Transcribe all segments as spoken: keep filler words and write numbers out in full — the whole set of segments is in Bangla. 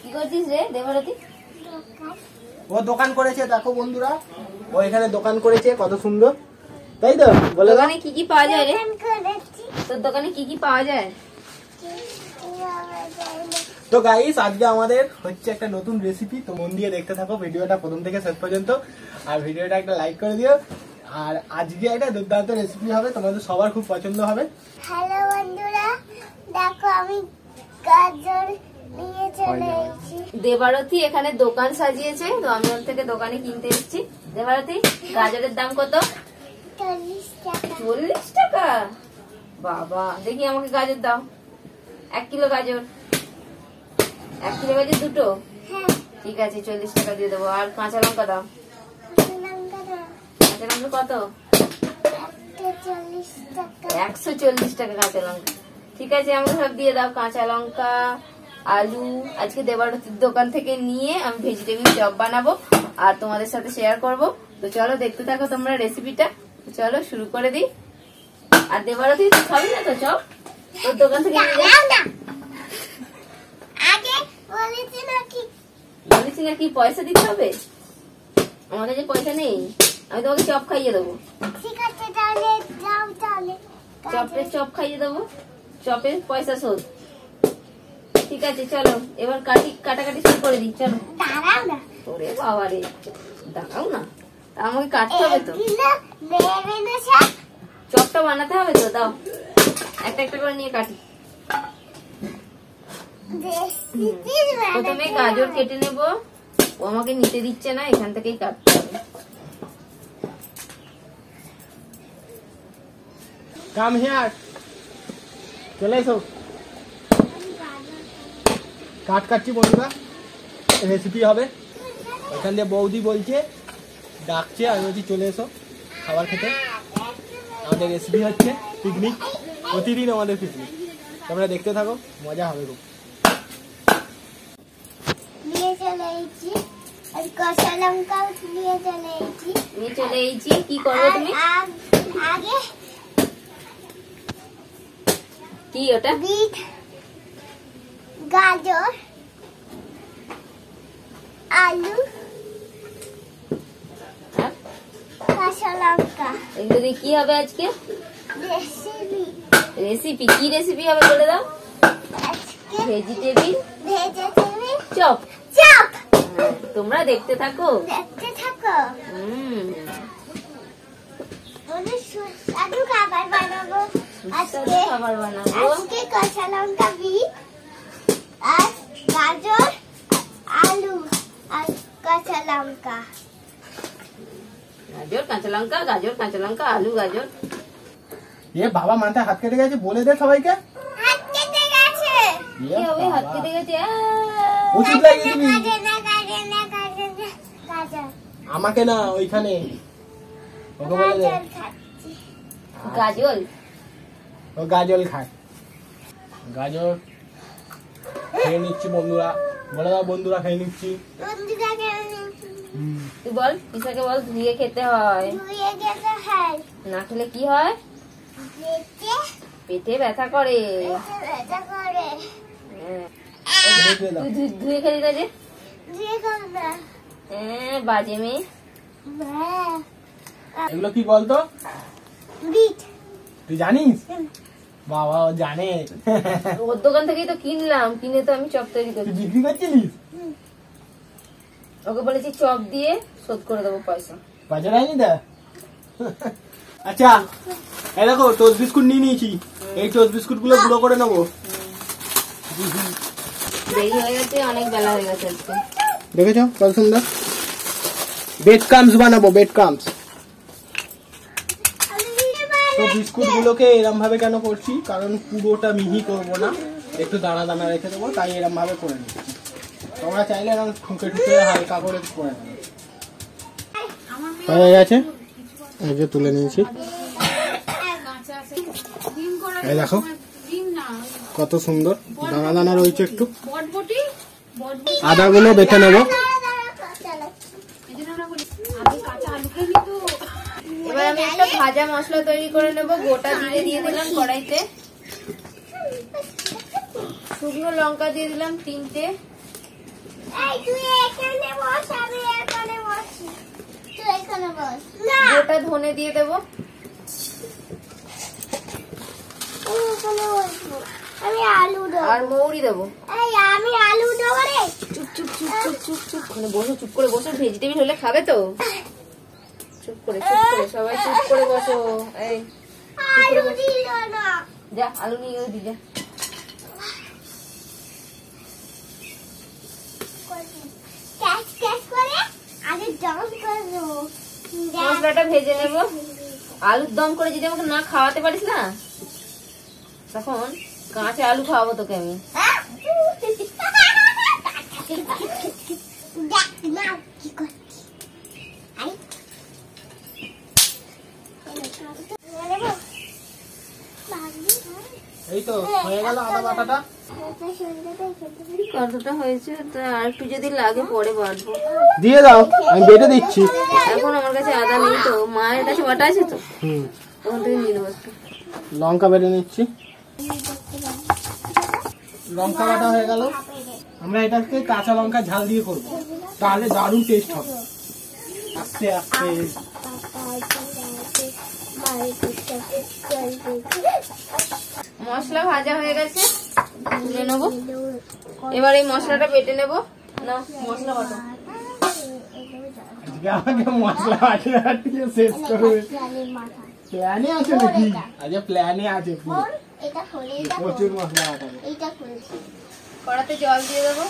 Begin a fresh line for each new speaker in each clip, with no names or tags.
কি করছিস রে দেবরতী?
ও দোকান করেছে দেখো বন্ধুরা, ও এখানে দোকান করেছে কত সুন্দর, তাই তো? বলে
দোকানে কি কি পাওয়া যায় রে? তোর দোকানে কি কি পাওয়া যায়?
তো গাইস আজকে আমাদের হচ্ছে একটা নতুন রেসিপি, তো মন দিয়ে দেখতে থাকো ভিডিওটা প্রথম থেকে শেষ পর্যন্ত, আর ভিডিওটা একটা লাইক করে দিও। আর আজকে একটা দুর্দান্ত রেসিপি হবে, তোমাদের সবার খুব পছন্দ হবে।
হ্যালো বন্ধুরা, দেখো আমি গাজর নিয়ে চলে এসেছি।
দেবরতী এখানে দোকান সাজিয়েছে, তো আমি ওর থেকে দোকানে কিনতে এসেছি। দেবরতী, গাজরের দাম কত?
চল্লিশ টাকা।
চল্লিশ টাকা? বাবা, দেখি আমাকে গাজর দাও। এক কিলো গাজর। এক কিলো গাজর দুটো?
হ্যাঁ,
ঠিক আছে, চল্লিশ টাকা দিয়ে দেবো। আর কাঁচা লঙ্কা দাও।
লঙ্কা দাও।
কাঁচা লঙ্কা কত?
একটা চল্লিশ টাকা।
একশো চল্লিশ টাকা কাঁচা লঙ্কা। ঠিক আছে, আমাকে সব দিয়ে দাও। কাঁচা লঙ্কা, আলু। আজকে দেবরতীর দোকান থেকে নিয়ে আমি ভেজিটেবিল চপ বানাবো আর তোমাদের সাথে শেয়ার করব। তো চলো দেখতে থাকো তোমরা রেসিপিটা। চলো শুরু করে দিই। আর দেবরতী, তুই খাবি না তো চপ? তোর দোকান থেকে নিয়ে যা।
না, আগে বলেছি নাকি?
বলেছি না কি পয়সা দিতে হবে? আমার কাছে পয়সা নেই, আমি তোমাকে চপ খাইয়ে দেবো।
ঠিক আছে, তাহলে যাও তাহলে।
চপের চপ খাইয়ে দেবো, চপের পয়সা শোধ। ঠিক আছে চলো, এবার কাটি কাটাকাটি শুরু করে দিই। চলো।
দাঁড়াও না,
ওরে বাবা রে, দেখাও না, তা আমাকে কাটতে হবে তো।
এগুলো নেবে না সব?
চপটা বানাতে হবে তো, দাও একটা একটা করে নিয়ে কাটি। প্রথমে গাজর কেটে নেব, ও আমাকে নিতে দিচ্ছে না, এখান থেকেই কাটতে হবে।
কাম হিয়ার, চলে এসো। কাট কাটছি বন্ধুরা, রেসিপি হবে। এখান দিয়ে বৌদি বলছে, ডাকছে, আমি বলছি চলে এসো খাবার খেতে। আমাদের রেসিপি হচ্ছে পিকনিক, প্রতিদিন আমাদের পিকনিক। তোমরা দেখতে থাকো, মজা হবে খুব।
নিয়ে চলে এসেছি, আর কষা লঙ্কাও নিয়ে চলে এসেছি।
নিয়ে চলে এসেছি। কি করবে তুমি?
আর আগে
কি ওটা?
বিট, গাজর, আলু,
আর
কাঁচা লঙ্কা
এগুলো দিয়ে কি হবে আজকে?
রেসিপি।
রেসিপি কি রেসিপি হবে বলে দাও?
আজকে
ভেজিটেবিল
ভেজিটেবিল
চপ।
চপ।
হ্যাঁ, তোমরা দেখতে থাকো।
দেখতে থাকো।
হুম,
বলে সুস্বাদু খাবার বানাবো
সুস্বাদু
আজকে।
খাবার বানাবো।
আজকে কাঁচা লঙ্কা, বিট আর গাজর, আলু আর কাঁচা লঙ্কা।
গাজর কাঁচা লঙ্কা, গাজর কাঁচা লঙ্কা, আলু গাজর।
এ বাবা, মাথায় হাত কেটে গেছে, বলে দে সবাইকে।
হাত কেটে গেছে।
কি হবে? হাত কেটে গেছে। আহ!
ওষুধ লাগিয়ে দিবি।
গাজর না, গাজর না, গাজর না, গাজর।
আমাকে না, ওইখানে ওকে বলে দে।
গাজর খাচ্ছি।
গাজর।
ও গাজর খায়। গাজর খেয়ে নিচ্ছি বন্ধুরা, বলে দাও বন্ধুরা খেয়ে নিচ্ছি।
বন্ধুটাকে
হুম।
তুই বল, পিসাকে বল ধুয়ে খেতে হয়।
ধুয়ে গেছে। হ্যাঁ,
না খেলে কি হয়?
দেখে
পেটে ব্যথা করে।
ব্যথা করে।
হ্যাঁ।
রেখে দাও।
তুই ধু- ধুয়ে খেলি না যে?
ধুয়ে খাও না।
হ্যাঁ, বাজে মেয়ে।
হ্যাঁ,
এগুলো কি বলতো?
বিট।
তুই জানিস? বাবা, ও জানে।
ওর দোকান থেকেই তো কিনলাম, কিনে তো আমি চপ তৈরি
তুই
করছি।
বিক্রি করছিলিস?
ওকে বলেছি চপ দিয়ে শোধ করে দেবো পয়সা।
বাজার আইনি দা। আচ্ছা, এই দেখো টোস্ট বিস্কুট নিয়ে নিয়েছি, এই টোস্ট বিস্কুট গুলো গুঁড়ো করে নেবো।
দেরি হয়ে গেছে, অনেক বেলা হয়ে গেছে আজকে।
দেখেছো কত সুন্দর বেড ক্রামস বানাবো, বেড ক্রামস। তো বিস্কুট গুলোকে এরম ভাবে কেন করছি, কারণ পুরোটা মিহি করবো না, একটু দানা দানা রেখে দেবো, তাই এরম ভাবে করে নিচ্ছি। তোমরা চাইলে এরকম ঠুকে ঠুকে হালকা করে করে নেবে। হয়ে গেছে, এই যে তুলে নিয়েছি। এই দেখো কত সুন্দর দানা দানা রয়েছে। একটু আদাগুলো বেছে নেবো।
এবার আমি একটা ভাজা মশলা তৈরি করে নেবো। গোটা জিরে দিয়ে দিলাম কড়াইতে, শুকনো লঙ্কা দিয়ে দিলাম তিনটে,
এই তুই এখানে বস, আমি এখানে বসি। তুই এখানে বস। না,
গোটা ধনে দিয়ে দেবো।
আমি এখানে বসবো। আমি আলু দেবো।
আর মৌরি দেবো।
এই আমি আলু দেবো রে।
চুপ চুপ চুপ চুপ চুপ চুপ ওখানে বসো, চুপ করে বসো। ভেজিটেবিল হলে খাবে তো। চুপ করে চুপ করে সবাই চুপ করে বসো। এই
আলু দিল না।
যা আলু নিয়ে দি যা।
ক্যাচ ক্যাচ করে আগে ডান্স করবো।
মশলাটা ভেজে নেব। আলুর দম করে যদি আমাকে না খাওয়াতে পারিস না, তখন কাঁচা আলু খাওয়াবো তোকে আমি।
এই তো হয়ে গেল আদা বাটাটা।
কতটা হয়েছে তা আর একটু যদি লাগে পরে বাটবো।
দিয়ে দাও, আমি বেটে দিচ্ছি।
এখন আমার কাছে আদা নেই তো, মায়ের কাছে বাটা আছে তো,
হুম,
তখন থেকে নিয়ে নেবো একটু।
লঙ্কা বেটে নিচ্ছি। লঙ্কা বাটা হয়ে গেল। আমরা এটাকে কাঁচা লঙ্কা ঝাল দিয়ে করবো, তাহলে দারুণ টেস্ট হবে। আস্তে আস্তে
মশলা ভাজা হয়ে গেছে, তুলে নেবো। এবার এই মশলাটা বেটে নেবো। না মশলা বাটা।
আজকে আমাকে মশলা বাটিয়ে বাটিয়ে শেষ করবে। প্ল্যানে আছে নাকি? আজকে প্ল্যানে আছে পুরো।
এটা হলে
প্রচুর মশলা বাটাবে।
এইটা করেছি।
কড়াতে জল দিয়ে দেবো।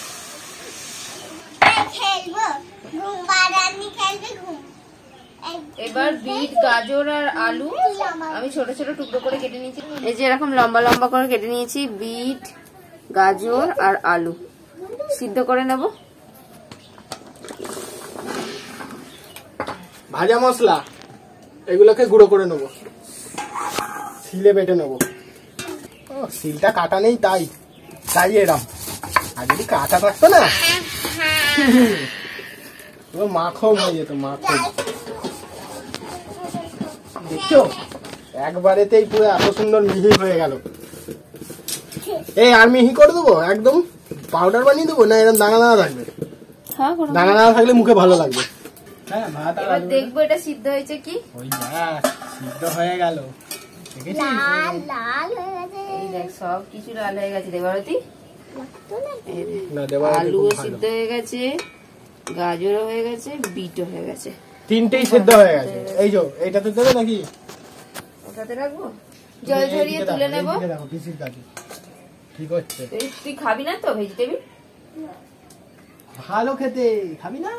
খেলবো ঘুম বাড়ানি খেলবে ঘুম।
এবার বিট, গাজর আর আলু আমি ছোট ছোট টুকরো করে কেটে নিয়েছি। এই যে এরকম লম্বা লম্বা করে কেটে নিয়েছি। বিট, গাজর আর আলু সিদ্ধ করে নেব।
ভাজা মশলা এগুলোকে গুঁড়ো করে নেবো, শিলে বেটে নেবো। ও শিলটা কাটা নেই তাই তাই এরম। আর যদি কাটা থাকতো না পুরো মাখন হয়ে যেত। মাখন দেখছো, একবারেতেই পুরো এত সুন্দর মিহি হয়ে গেল। এই আর মিহি করে দেবো, একদম পাউডার বানিয়ে দেবো না এরকম দানা দানা থাকবে? দানা দানা থাকলে মুখে ভালো লাগবে। হ্যাঁ, ভাত আর
এবার
আলু।
দেখবো এটা সিদ্ধ হয়েছে কি।
ওই দেখ সিদ্ধ হয়ে গেল, দেখেছিস?
লাল লাল হয়ে গেছে।
এই দেখ সব কিছু লাল হয়ে গেছে দেবারতী।
লাগতো না?
এই দেখ,
না দেবা,
আলুও সিদ্ধ হয়ে গেছে, গাজরও হয়ে গেছে, বিটও হয়ে গেছে।
তিনটেই সিদ্ধ হয়ে গেছে। এই যে এইটাতে দেবে নাকি?
ওটাতে রাখবো, জল ঝরিয়ে
এইদিকে
তুলে
দেখো,
নেবো।
এইদিকে দেখো পিসির কাছে ঠিক হচ্ছে।
এই তুই খাবি না তো ভেজিটেবিল?
ভালো খেতে, খাবি না?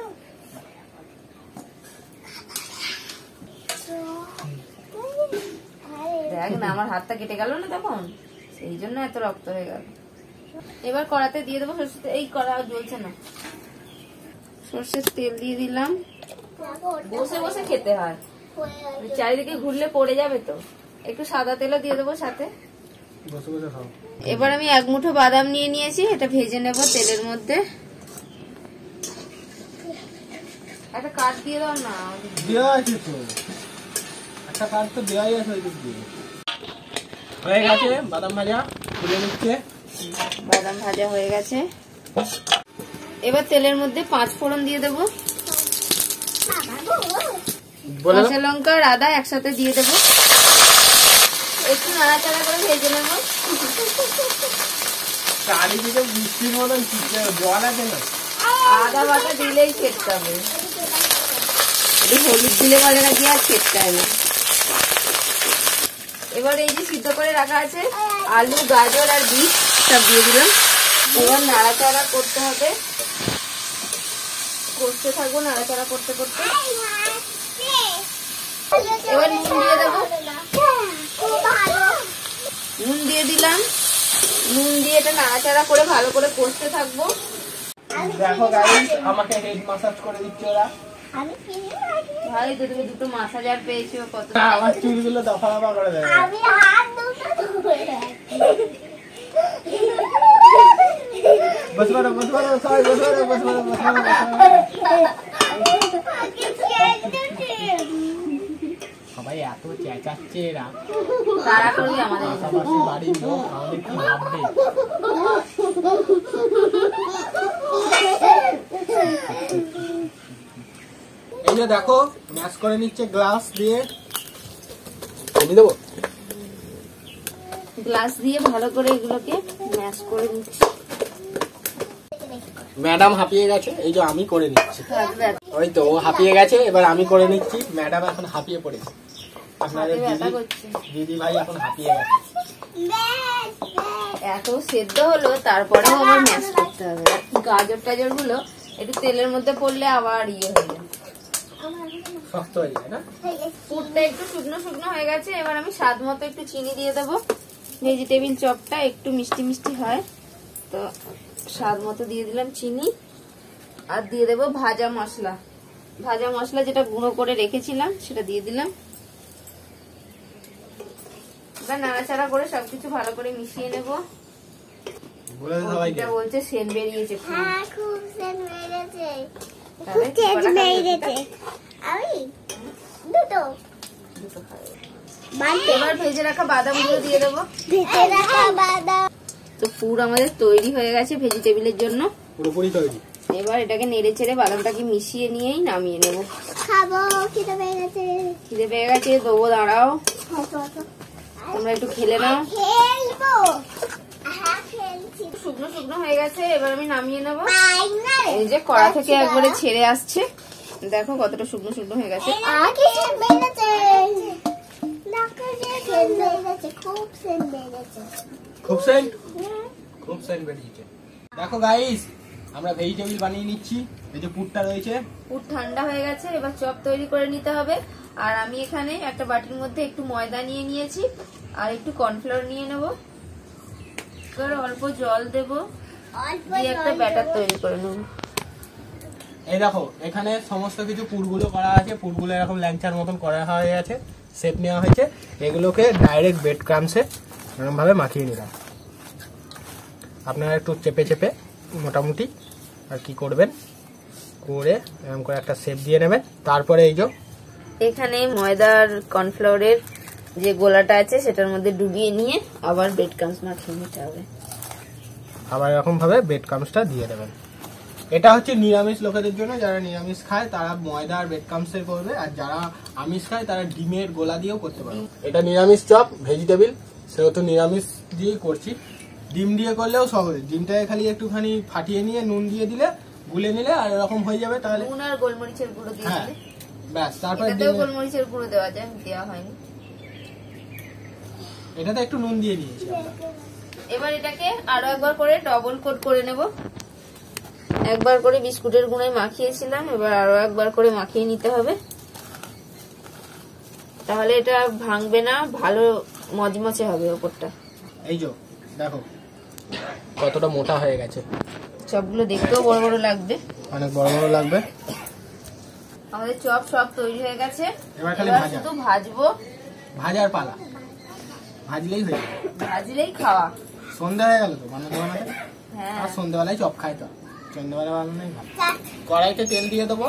দেখ না আমার হাতটা কেটে গেল না তখন, সেই জন্য এত রক্ত হয়ে গেল। এবার কড়াতে দিয়ে দেবো সরষের তেল। এই কড়া জ্বলছে না। সরষের তেল দিয়ে দিলাম। বসে বসে খেতে হয়, চারিদিকে ঘুরলে পড়ে যাবে তো। একটু সাদা তেলও দিয়ে দেবো সাথে।
বসে বসে খাও।
এবার আমি এক মুঠো বাদাম নিয়ে নিয়েছি, এটা ভেজে নেব তেলের মধ্যে। একটা কাঠ দিয়ে দাও না।
দেওয়া আছে তো, একটা কাজ তো দেওয়াই আছে ওই দিক দিয়ে। হয়ে গেছে বাদাম ভাজা, তুলে নিচ্ছে।
বাদাম ভাজা হয়ে গেছে। এবার তেলের মধ্যে পাঁচ ফোড়ন দিয়ে দেবো।
বলে দাও।
কাঁচা লঙ্কা আর আদা একসাথে দিয়ে দেবো। একটু নাড়াচাড়া করে ভেজে নেবো।
চারিদিকে বৃষ্টির মতন জল আছে না?
আদা বাটা দিলেই খেতে হবে। একটু হলুদ দিলে বলে নাকি আর খেতে হয় না। এবার এই যে সিদ্ধ করে রাখা আছে আলু, গাজর আর বিট সব দিয়ে দিলাম। এবার নাড়াচাড়া করতে হবে, করতে থাকবো নাড়াচাড়া করতে করতে। এবার নুন দিয়ে দেবো। নুন দিয়ে দিলাম। নুন দিয়ে এটা নাড়াচাড়া করে ভালো করে কষতে থাকবো।
দেখো গাইস, আমাকে হেড মাসাজ করে দিচ্ছে ওরা।
ভাই তো তুমি দুটো মাসাজার পেয়েছো কত।
আমার চুলগুলো দফা দফা করে দেবে।
আমি হাত দুটো ধরে
বস বড় বস বড় সবাই বস বড় বস বড় বস বড় সবাই এত চেঁচাচ্ছে এরা।
তারা করবি আমাদের
পাশাপাশি বাড়ির লোক আমাদের কি ভাববে? দিয়ে দেখো ম্যাশ করে নিচ্ছে গ্লাস দিয়ে। আমি দেবো
গ্লাস দিয়ে ভালো করে এগুলোকে ম্যাশ করে নিচ্ছি।
ম্যাডাম হাঁপিয়ে গেছে, এই যে আমি করে নিচ্ছি। ওই তো ও হাঁপিয়ে গেছে, এবার আমি করে নিচ্ছি। ম্যাডাম এখন হাঁপিয়ে পড়েছে, আপনাদের দিদি দিদি ভাই এখন হাঁপিয়ে গেছে।
এত সেদ্ধ হলো তারপরেও আবার ম্যাশ করতে হবে। গাজর টাজর গুলো একটু তেলের মধ্যে পড়লে আবার ইয়ে হয়ে যায়,
শক্ত হয়ে যায় না।
পুরটা একটু শুকনো শুকনো হয়ে গেছে। এবার আমি স্বাদ মতো একটু চিনি দিয়ে দেবো। ভেজিটেবিল চপটা একটু মিষ্টি মিষ্টি হয়, তো স্বাদ মতো দিয়ে দিলাম চিনি। আর দিয়ে দেবো ভাজা মশলা, ভাজা মশলা যেটা গুঁড়ো করে রেখেছিলাম সেটা দিয়ে দিলাম। এবার নাড়াচাড়া করে সবকিছু ভালো করে মিশিয়ে নেবো। বলছে সেন বেরিয়েছে, এবার ভেজে রাখা বাদাম গুলো দিয়ে দেবো। তো পুর আমাদের তৈরি হয়ে গেছে ভেজিটেবিলের জন্য,
পুরোপুরি তৈরি।
এবার এটাকে নেড়ে ছেড়ে বাদামটাকে মিশিয়ে নিয়েই নামিয়ে নেবো।
খাবো, খিদে পেয়ে গেছে।
খিদে পেয়ে গেছে, দেবো, দাঁড়াও তোমরা একটু খেলে নাও। শুকনো শুকনো হয়ে গেছে, এবার আমি নামিয়ে নেবো। এই যে কড়া থেকে একবারে ছেড়ে আসছে, দেখো কতটা শুকনো শুকনো হয়ে গেছে।
খুব সেন্ট খুব সেন্ট বেরিয়েছে। দেখো গাইস, আমরা ভেজিটেবিল বানিয়ে নিচ্ছি। এই যে পুরটা রয়েছে,
পুর ঠান্ডা হয়ে গেছে, এবার চপ তৈরি করে নিতে হবে। আর আমি এখানে একটা বাটির মধ্যে একটু ময়দা নিয়ে নিয়েছি আর একটু কর্নফ্লাওয়ার নিয়ে নেবো। এবার অল্প জল দেবো, দিয়ে একটা ব্যাটার তৈরি করে নেবো।
এই দেখো এখানে সমস্ত কিছু পুরগুলো করা আছে। পুরগুলো এরকম ল্যাংচার মতন করা হয়ে গেছে, শেপ নেওয়া হয়েছে। এগুলোকে ডাইরেক্ট ব্রেড ক্রামসে এরকম ভাবে মাখিয়ে নিলাম। আপনারা একটু চেপে চেপে মোটামুটি আর কি করবেন, করে এরকম করে একটা শেপ দিয়ে নেবেন। তারপরে এই যে
এখানে ময়দার কর্নফ্লাওয়ারের যে গোলাটা আছে সেটার মধ্যে ডুবিয়ে নিয়ে আবার ব্রেড ক্রামস মাখিয়ে নিতে হবে।
আবার এরকম ভাবে ব্রেড ক্রামসটা দিয়ে দেবেন। এটা হচ্ছে নিরামিষ লোকেদের জন্য, যারা নিরামিষ খায় তারা ময়দা আর ব্রেড ক্রামসের করবে, আর যারা আমিষ খায় তারা ডিমের গোলা দিয়েও করতে পারবে। এটা নিরামিষ চপ ভেজিটেবিল, সেহেতু নিরামিষ দিয়েই করছি। ডিম দিয়ে করলেও সহজ, ডিমটাকে খালি একটুখানি ফাটিয়ে নিয়ে নুন দিয়ে দিলে, গুলে নিলে আর এরকম হয়ে যাবে। তাহলে
নুন আর গোলমরিচের গুঁড়ো দিয়ে
হ্যাঁ
দিলে
ব্যাস। তারপরে
এটাতেও গোলমরিচের গুঁড়ো দেওয়া যায়, দেওয়া হয়নি,
এটাতে একটু নুন দিয়ে দিয়েছি আমরা।
এবার এটাকে আরো একবার করে ডবল কোট করে নেব। একবার করে বিস্কুটের গুঁড়োয় মাখিয়েছিলাম, এবার আরো একবার করে মাখিয়ে নিতে হবে, তাহলে এটা ভাঙবে না, ভালো মচমচে হবে ওপরটা।
এই যে দেখো কতটা মোটা হয়ে গেছে।
চপগুলো দেখতেও বড় বড় লাগবে,
অনেক বড় বড় লাগবে।
আমাদের চপ সব তৈরি হয়ে গেছে,
এবার খালি
এবার
ভাজা,
শুধু ভাজবো।
ভাজার পালা, ভাজলেই হয়ে যাবে।
ভাজলেই খাওয়া।
সন্ধ্যা হয়ে গেল তো বানাতে বানাতে।
হ্যাঁ,
আর সন্ধ্যাবেলায় চপ খাই তো, সন্ধ্যাবেলা বানানোই ভালো। কড়াইতে তেল দিয়ে দেবো,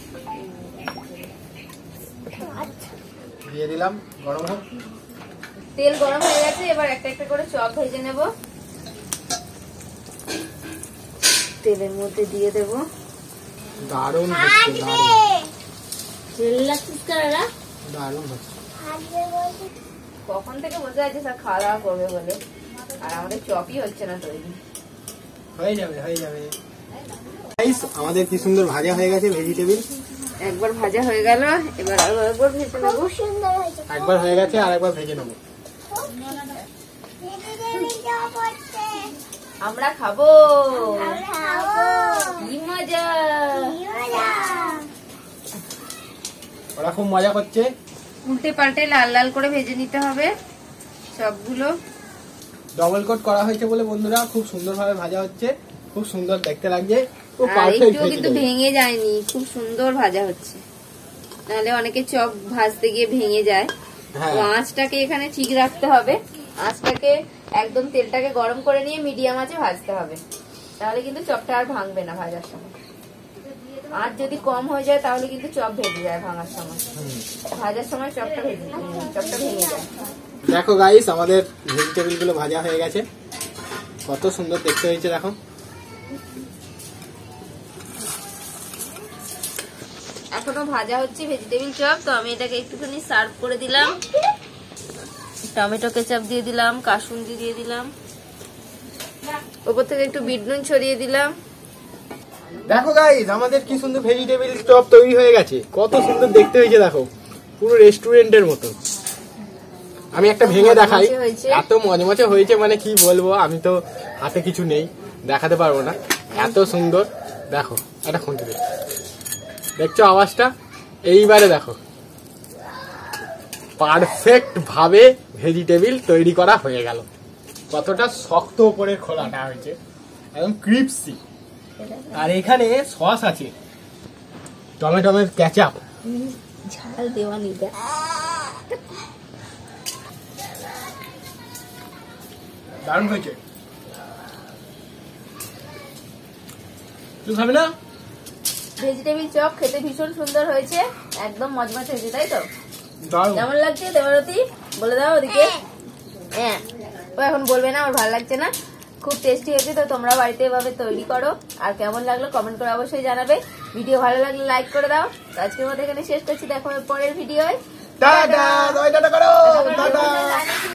দিয়ে দিলাম, গরম হোক।
তেল গরম হয়ে গেছে, এবার একটা একটা করে চপ ভেজে নেব। তেলের মধ্যে দিয়ে দেব।
দারুণ হচ্ছে, দারুণ
তেল লাগছিস কারা,
দারুণ হচ্ছে।
কখন থেকে বসে আছে সব খাওয়া দাওয়া করবে বলে, আর আমাদের চপই হচ্ছে না তৈরি।
হয়ে যাবে হয়ে যাবে। আমাদের কি সুন্দর ভাজা হয়ে গেছে ভেজিটেবিল।
একবার ভাজা হয়ে গেল, এবার আরো একবার ভেজে নেব।
একবার হয়ে গেছে, আর একবার ভেজে নেবো।
আমরা খাবো, কি মজা।
ওরা খুব মজা করছে।
উল্টে পাল্টে লাল লাল করে ভেজে নিতে হবে সবগুলো।
ডবল কোট করা হয়েছে বলে বন্ধুরা খুব সুন্দর ভাবে ভাজা হচ্ছে, খুব সুন্দর দেখতে লাগছে।
আর একটুও কিন্তু ভেঙে যায়নি, খুব সুন্দর ভাজা হচ্ছে। নাহলে অনেকে চপ ভাজতে গিয়ে ভেঙে যায়। তো আঁচটাকে এখানে ঠিক রাখতে হবে, আঁচটাকে একদম তেলটাকে গরম করে নিয়ে মিডিয়াম আঁচে ভাজতে হবে, তাহলে কিন্তু চপটা আর ভাঙবে না ভাজার সময়। আঁচ যদি কম হয়ে যায় তাহলে কিন্তু চপ ভেজে যায় ভাঙার সময়, ভাজার সময় চপটা ভেজে চপটা ভেঙে যায়।
দেখো গাইস, আমাদের ভেজিটেবিল গুলো ভাজা হয়ে গেছে, কত সুন্দর দেখতে হয়েছে দেখো।
এখনো ভাজা হচ্ছে ভেজিটেবিল চপ, তো আমি এটাকে একটুখানি সার্ভ করে দিলাম। টমেটো কেচাপ দিয়ে দিলাম, কাসুন্দি দিয়ে দিলাম, উপর থেকে একটু বিট নুন ছড়িয়ে দিলাম।
দেখো গাইস, আমাদের কি সুন্দর ভেজিটেবিল চপ তৈরি হয়ে গেছে। কত সুন্দর দেখতে হয়েছে দেখো, পুরো রেস্টুরেন্টের মতো। আমি একটা ভেঙে দেখাই, এত মজমচে হয়েছে মানে কি বলবো, আমি তো হাতে কিছু নেই, দেখাতে পারবো না। এত সুন্দর দেখো, একটা খুঁটি দে, দেখছো আওয়াজটা? এইবারে দেখো, পারফেক্ট ভাবে ভেজিটেবিল তৈরি করা হয়ে গেল। কতটা শক্ত উপরের খোলাটা হয়েছে, একদম ক্রিপসি। আর এখানে সস আছে, টমেটোমের কেচাপ,
ঝাল দেওয়া নিবে।
দারুণ হয়েছে। তুই খাবি না?
ভেজিটেবিল চপ খেতে ভীষণ সুন্দর হয়েছে, একদম মজমজ হয়েছে, তাই তো?
দারুণ।
কেমন লাগছে দেবারতী? বলে দাও ওদিকে। হ্যাঁ, ও এখন বলবে না, ওর ভালো লাগছে না। খুব টেস্টি হয়েছে, তো তোমরা বাড়িতে এভাবে তৈরি করো। আর কেমন লাগলো কমেন্ট করে অবশ্যই জানাবে। ভিডিও ভালো লাগলে লাইক করে দাও। আজকের মতো এখানে শেষ করছি, দেখো পরের ভিডিওয়।
টাটা, টাটা করো, টাটা।